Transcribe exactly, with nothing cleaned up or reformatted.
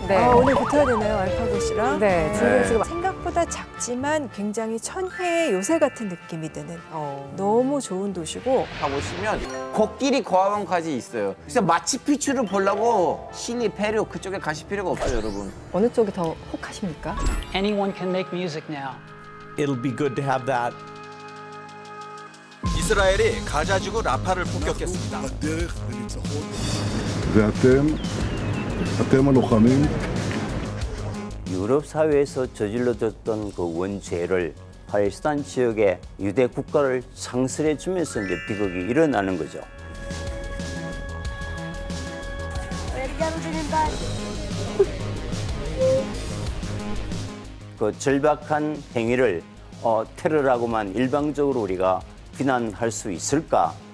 네. 아, 오늘 붙어야 되나요, 알파고 씨랑? 네, 지금 네. 지금 생각보다 작지만 굉장히 천혜의 요새 같은 느낌이 드는 어. 너무 좋은 도시고 가보시면 코끼리 고아원까지 있어요. 그래서 마추픽추를 보려고 실리, 페루 그쪽에 가실 필요가 없어요, 여러분. 어느 쪽이 더 혹하십니까? Anyone can make music now. It'll be good to have that. 이스라엘이 가자지구 라파를 폭격했습니다. ואתם, אתם הלוחמים. 유럽 사회에서 저질러졌던 그 원죄를 팔레스타인 지역의 유대 국가를 창설해 주면서 이제 비극이 일어나는 거죠. 그 절박한 행위를 어, 테러라고만 일방적으로 우리가 비난할 수 있을까?